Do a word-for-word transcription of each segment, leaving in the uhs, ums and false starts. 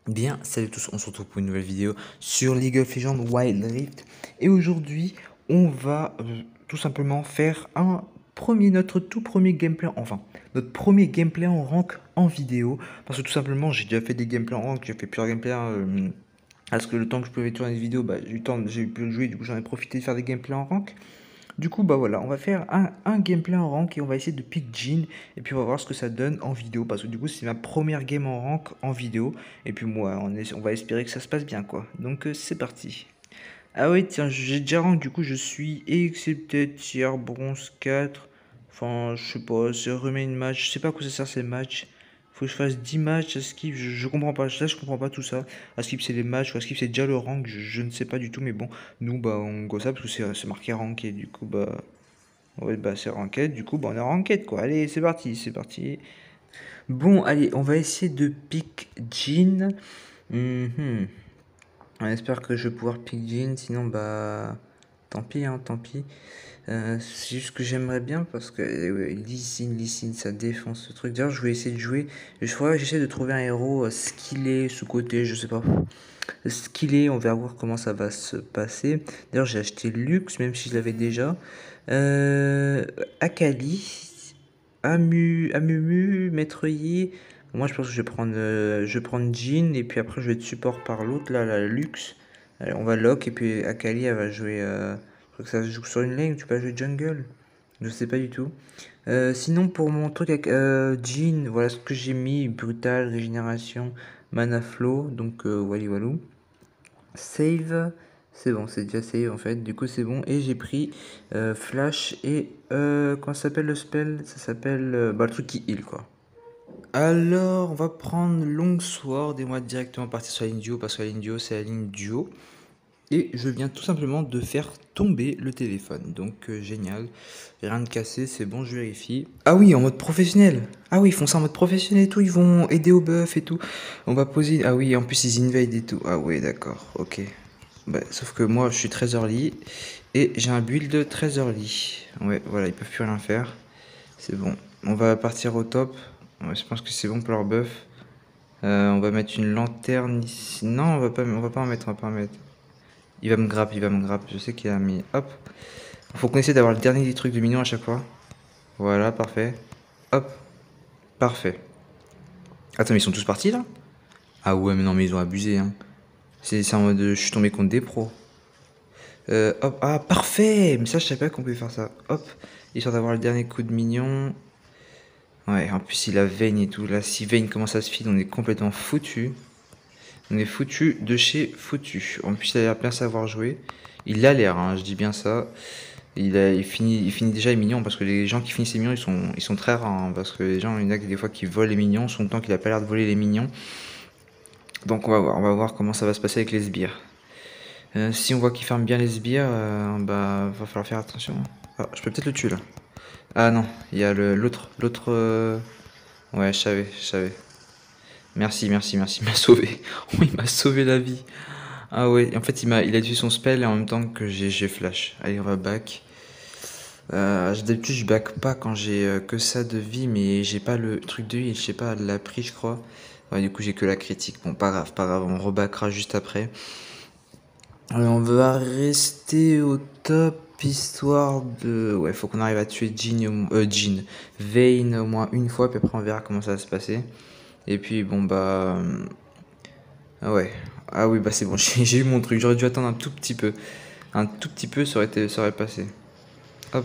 Bien, salut à tous, on se retrouve pour une nouvelle vidéo sur League of Legends Wild Rift. Et aujourd'hui, on va euh, tout simplement faire un premier, notre tout premier gameplay, enfin, notre premier gameplay en rank en vidéo. Parce que tout simplement, j'ai déjà fait des gameplays en rank, j'ai fait plusieurs gameplays. Euh, parce que le temps que je pouvais tourner des vidéos, bah, j'ai eu le temps, j'ai pu le jouer, du coup j'en ai profité de faire des gameplays en rank. Du coup, bah voilà, on va faire un, un gameplay en rank et on va essayer de pick Jhin. Et puis on va voir ce que ça donne en vidéo. Parce que du coup, c'est ma première game en rank en vidéo. Et puis moi, on, est, on va espérer que ça se passe bien, quoi. Donc euh, c'est parti. Ah oui, tiens, j'ai déjà rank, du coup, je suis excepté tiers bronze quatre. Enfin, je sais pas, c'est remet une match. Je sais pas à quoi ça sert ces matchs. Faut que je fasse dix matchs à skip, je, je comprends pas. Là, je comprends pas tout ça. À skip, c'est les matchs, ou à skip, c'est déjà le rank. Je, je ne sais pas du tout, mais bon, nous, bah, on go ça parce que c'est c'est marqué rank. Et du coup, bah. Ouais, bah c'est ranked, du coup, bah on est ranked quoi. Allez, c'est parti, c'est parti. Bon, allez, on va essayer de pick Jhin. Mhm. On espère que je vais pouvoir pick Jhin, sinon bah tant pis, hein, tant pis. Euh, c'est juste que j'aimerais bien parce que euh, Lee Sin, Lee Sin, ça défonce ce truc. D'ailleurs, je vais essayer de jouer. Je crois que j'essaie de trouver un héros euh, skillé sous-côté, je sais pas. Skillé, on va voir comment ça va se passer. D'ailleurs, j'ai acheté Lux, même si je l'avais déjà. Euh, Akali, Amu, Amumu, Maître Yi. Moi, je pense que je vais prendre, euh, je vais prendre Jhin et puis après, je vais être support par l'autre, là, la Lux. Allez, on va lock et puis Akali, elle va jouer. Euh, je crois que ça se joue sur une lane, tu peux jouer jungle. Je sais pas du tout. Euh, sinon, pour mon truc avec euh, Jhin, voilà ce que j'ai mis brutal, régénération, mana flow. Donc, euh, wally walou. Save. C'est bon, c'est déjà save en fait. Du coup, c'est bon. Et j'ai pris euh, Flash et. Euh, comment ça s'appelle le spell? Ça s'appelle. Euh, bah, le truc qui heal quoi. Alors, on va prendre Longsword et on va directement partir sur la ligne duo parce que la ligne duo, c'est la ligne duo. Et je viens tout simplement de faire tomber le téléphone. Donc euh, génial. Rien de cassé, c'est bon, je vérifie. Ah oui, en mode professionnel. Ah oui, ils font ça en mode professionnel et tout. Ils vont aider au buff et tout. On va poser. Ah oui, en plus ils invade et tout. Ah oui, d'accord, ok. Bah, sauf que moi je suis très early. Et j'ai un build très early. Ouais, voilà, ils peuvent plus rien faire. C'est bon. On va partir au top. Ouais, je pense que c'est bon pour leur buff. Euh, on va mettre une lanterne ici. Non, on va pas, on va pas en mettre, on va pas en mettre. Il va me grappe, il va me grappe. Je sais qu'il a mis. Hop. Faut qu'on essaie d'avoir le dernier des trucs de mignon à chaque fois. Voilà, parfait. Hop. Parfait. Attends, mais ils sont tous partis là? Ah ouais, mais non, mais ils ont abusé. Hein. C'est en mode. Je suis tombé contre des pros. Euh, hop. Ah, parfait! Mais ça, je savais pas qu'on pouvait faire ça. Hop. Histoire d'avoir le dernier coup de mignon. Ouais, en plus, il a Vayne et tout. Là, si Vayne commence à se feed, on est complètement foutu. On est foutu de chez foutu. En plus, il a l'air bien savoir jouer. Il a l'air, hein, je dis bien ça. Il, a, il, finit, il finit déjà les minions parce que les gens qui finissent les minions ils sont, ils sont très rares. Hein, parce que les gens, il y en a des fois qui volent les minions, son temps qu'il a pas l'air de voler les minions. Donc on va voir, on va voir comment ça va se passer avec les sbires. Euh, si on voit qu'il ferme bien les sbires, euh, bah va falloir faire attention. Ah, je peux peut-être le tuer là. Ah non, il y a l'autre, l'autre. Euh... Ouais, je savais, je savais. Merci, merci, merci, il m'a sauvé. Oh, il m'a sauvé la vie. Ah ouais, en fait il m'a, il a tué son spell et en même temps que j'ai flash. Allez, on va back. Euh, D'habitude je back pas quand j'ai euh, que ça de vie, mais j'ai pas le truc de heal, je sais pas, elle l'a pris je crois. Ouais, du coup j'ai que la critique. Bon, pas grave, pas grave, on rebackera juste après. Alors, on va rester au top histoire de. Ouais, faut qu'on arrive à tuer Jhin, euh, Jhin, Vayne au moins une fois, puis après on verra comment ça va se passer. Et puis bon bah. euh, Ah ouais. Ah oui, bah c'est bon, j'ai eu mon truc. J'aurais dû attendre un tout petit peu. Un tout petit peu, ça aurait, été, ça aurait passé. Hop.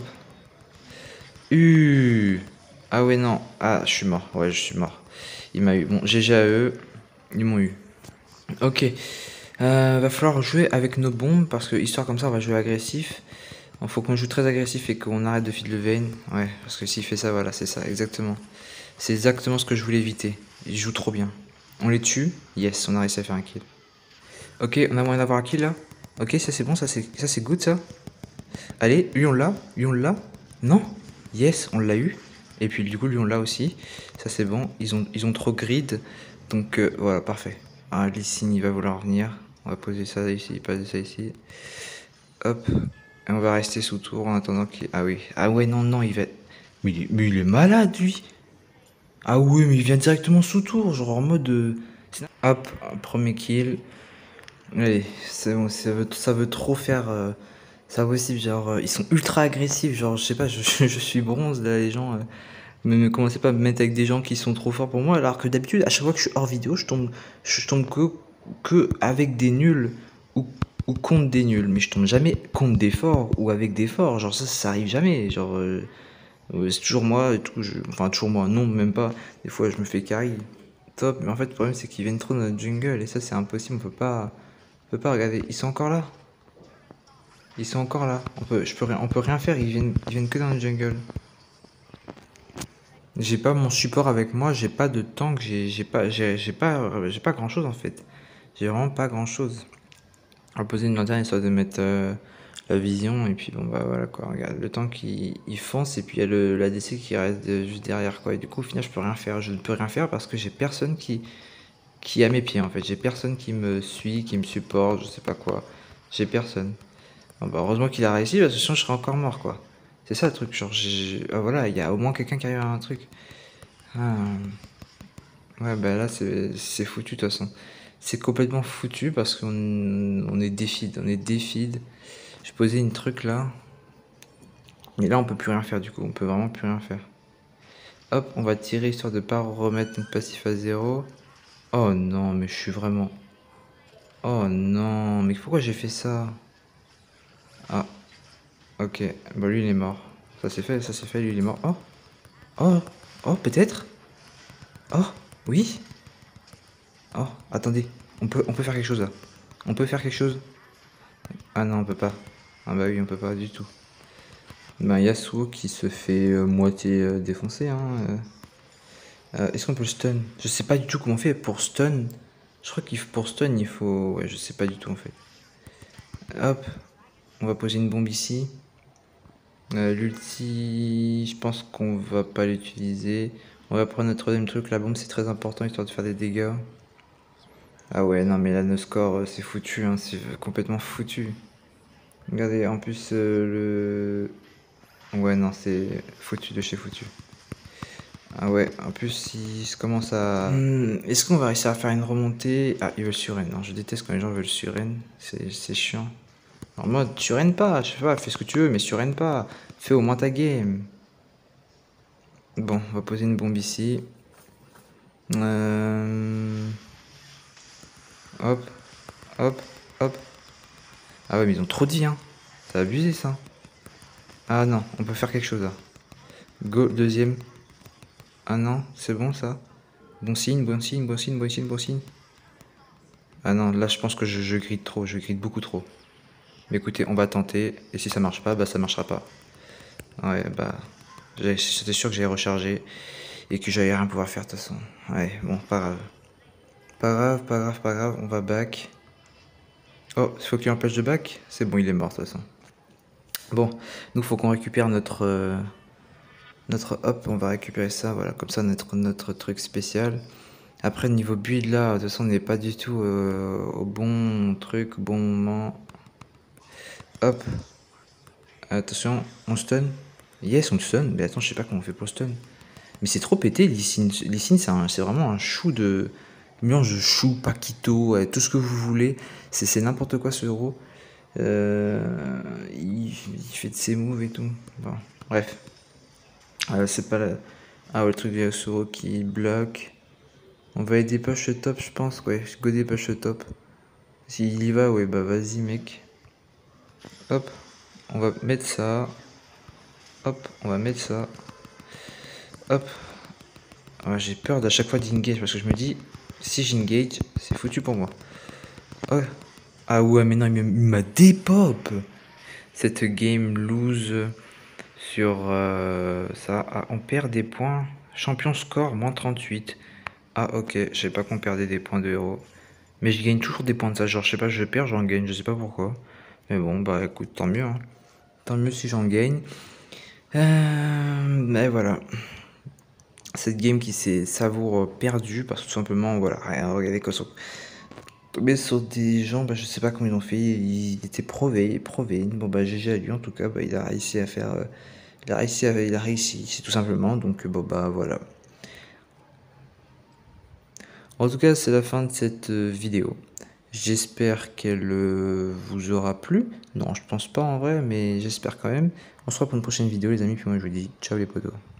Uh. Ah ouais, non. Ah, je suis mort. Ouais, je suis mort. Il m'a eu. Bon, G G à eux. Ils m'ont eu. Ok. Euh, va falloir jouer avec nos bombes parce que, histoire comme ça, on va jouer agressif. Il faut qu'on joue très agressif et qu'on arrête de feed le Vayne. Ouais, parce que s'il fait ça, voilà, c'est ça, exactement. C'est exactement ce que je voulais éviter. Il joue trop bien. On les tue. Yes, on a réussi à faire un kill. Ok, on a moyen d'avoir un kill là. Ok, ça c'est bon, ça c'est good ça. Allez, lui on l'a, lui on l'a. Non. Yes, on l'a eu. Et puis du coup lui on l'a aussi. Ça c'est bon, ils ont, ils ont trop grid. Donc euh, voilà, parfait. Ah, Lee Sin il va vouloir venir. On va poser ça ici, poser ça ici. Hop. Et on va rester sous tour en attendant qu'il... Ah oui. Ah ouais, non, non, il va... Mais il est, mais il est malade lui. Ah oui, mais il vient directement sous tour, genre en mode... Euh... Hop, un premier kill. Allez, c'est bon, ça veut, ça veut trop faire... Euh, ça aussi, genre, euh, ils sont ultra agressifs, genre, je sais pas, je, je suis bronze, là, les gens... Euh, ne me commencez pas à me mettre avec des gens qui sont trop forts pour moi, alors que d'habitude, à chaque fois que je suis hors vidéo, je tombe, je tombe que, que avec des nuls ou, ou contre des nuls, mais je tombe jamais contre des forts ou avec des forts, genre ça, ça arrive jamais, genre... Euh, Ouais, c'est toujours moi et tout, je- enfin toujours moi, non même pas, des fois je me fais carry, top, mais en fait le problème c'est qu'ils viennent trop dans notre jungle et ça c'est impossible, on peut pas, on peut pas regarder, ils sont encore là, ils sont encore là, on peut, je peux rien, on peut rien faire, ils viennent, ils viennent que dans notre jungle. J'ai pas mon support avec moi, j'ai pas de tank, j'ai j'ai pas, j'ai j'ai pas, j'ai pas grand chose en fait, j'ai vraiment pas grand chose. On va poser une lanterne histoire de mettre euh, la vision et puis bon bah voilà quoi, regarde le temps qu'il il fonce et puis il y a le l'A D C qui reste de- juste derrière quoi et du coup au final je peux rien faire, je ne peux rien faire parce que j'ai personne qui qui est à mes pieds en fait, j'ai personne qui me suit, qui me supporte, je sais pas quoi, j'ai personne. Bon, bah, heureusement qu'il a réussi parce que sinon je serais encore mort quoi. C'est ça le truc, genre j'ai- ah, voilà, il y a au moins quelqu'un qui arrive à un truc. Ah, ouais bah là c'est c'est foutu de toute façon. C'est complètement foutu parce qu'on on est défide, on est défide. Je posais une truc là. Mais là, on peut plus rien faire du coup. On peut vraiment plus rien faire. Hop, on va tirer histoire de pas remettre notre passif à zéro. Oh non, mais je suis vraiment... Oh non, mais pourquoi j'ai fait ça? Ah, ok. Bah lui, il est mort. Ça c'est fait, ça c'est fait, lui, il est mort. Oh, oh, oh, peut-être? Oh, oui. Oh, attendez. On peut, on peut faire quelque chose là. On peut faire quelque chose? Ah non, on peut pas. Ah bah oui, on peut pas du tout. Bah Yasuo qui se fait euh, moitié euh, défoncer, hein. euh. Euh, Est-ce qu'on peut le stun? Je sais pas du tout comment on fait pour stun. Je crois qu'il faut pour stun, il faut... Ouais, je sais pas du tout en fait. Hop, on va poser une bombe ici. Euh, L'ulti, je pense qu'on va pas l'utiliser. On va prendre notre troisième truc. La bombe, c'est très important histoire de faire des dégâts. Ah ouais, non mais là, nos scores, euh, c'est foutu. Hein, c'est complètement foutu. Regardez, en plus, euh, le... Ouais, non, c'est foutu de chez foutu. Ah ouais, en plus, il commence à... Hmm, est-ce qu'on va réussir à faire une remontée? Ah, ils veulent surren. Non, je déteste quand les gens veulent surren. C'est c'est chiant. En mode, surren pas, je sais pas, fais ce que tu veux, mais surren pas. Fais au moins ta game. Bon, on va poser une bombe ici. Euh... Hop, hop, hop. Ah ouais, mais ils ont trop dit, hein. Ça a abusé, ça. Ah non, on peut faire quelque chose, là. Go, deuxième. Ah non, c'est bon, ça. Bon signe, bon signe, bon signe, bon signe, bon signe. Ah non, là, je pense que je, je gride trop, je gride beaucoup trop. Mais écoutez, on va tenter. Et si ça marche pas, bah ça marchera pas. Ouais, bah... J'étais sûr que j'allais recharger. Et que j'allais rien pouvoir faire de toute façon. Ouais, bon, pas grave. Pas grave, pas grave, pas grave. On va back. Oh, il faut qu'il empêche de back. C'est bon, il est mort de toute façon. Bon, nous, faut qu'on récupère notre... Euh, notre hop, on va récupérer ça. Voilà, comme ça, notre, notre truc spécial. Après, niveau build, là, de toute façon, on n'est pas du tout euh, au bon truc, au bon moment. Hop. Attention, on stun. Yes, on stun. Mais attends, je sais pas comment on fait pour stun. Mais c'est trop pété, Lee Sin. Lee Sin, c'est vraiment un chou de... Mélange de chou, Paquito, ouais, tout ce que vous voulez. C'est n'importe quoi ce héros. Euh, il, il fait de ses moves et tout. Bon, bref. Euh, c'est pas la... Ah ouais, le truc de Yasuo qui bloque. On va aider push le top, je pense. Ouais, go des push le top. S'il y va, ouais, bah vas-y, mec. Hop, on va mettre ça. Hop, on va mettre ça. Hop. Ah, j'ai peur d'à chaque fois d'engage parce que je me dis, si j'engage, c'est foutu pour moi. Oh. Ah ouais, mais non, il m'a dépop. Cette game lose sur euh, ça. Ah, on perd des points. Champion score, moins trente-huit. Ah ok, je sais pas qu'on perdait des points de héros. Mais je gagne toujours des points de ça. Genre, je sais pas, je perds, j'en gagne, je sais pas pourquoi. Mais bon, bah écoute, tant mieux. Hein. Tant mieux si j'en gagne. Euh, mais voilà. Cette game qui s'est savoure perdue parce que tout simplement, voilà, regardez quoi sur... Tomber sur des gens, bah, je sais pas comment ils ont fait, ils étaient provés, provés. Bon bah G G à lui en tout cas, bah, il a réussi à faire, euh, il a réussi, à, il a réussi, c'est tout simplement. Donc bon bah voilà. En tout cas, c'est la fin de cette euh, vidéo. J'espère qu'elle euh, vous aura plu. Non, je pense pas en vrai, mais j'espère quand même. On se revoit pour une prochaine vidéo les amis, puis moi je vous dis ciao les potos.